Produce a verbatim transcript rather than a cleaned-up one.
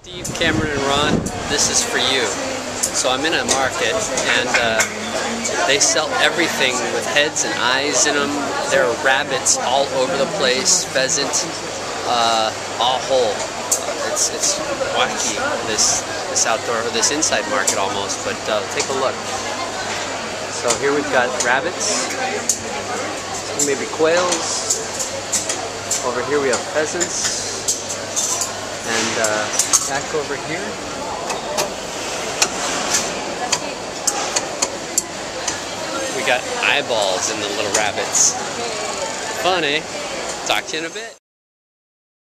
Steve, Cameron, and Ron, this is for you. So I'm in a market, and uh, they sell everything with heads and eyes in them. There are rabbits all over the place, pheasant, uh, all whole. Uh, it's it's wacky, this this outdoor, or this inside market almost. But uh, take a look. So here we've got rabbits, maybe quails. Over here we have pheasants. And uh, back over here, we got eyeballs in the little rabbits. Fun, eh? Talk to you in a bit.